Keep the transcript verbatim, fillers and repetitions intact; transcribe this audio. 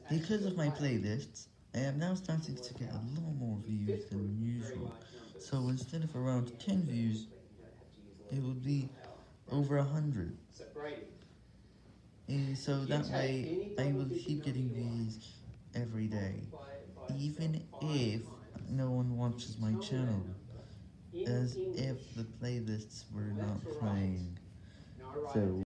Because of my playlists, I am now starting to get a lot more views than usual. So instead of around ten views, it would be over one hundred. Eh, So that way, I will keep getting views every day, even if no one watches my channel, as if the playlists were not playing. So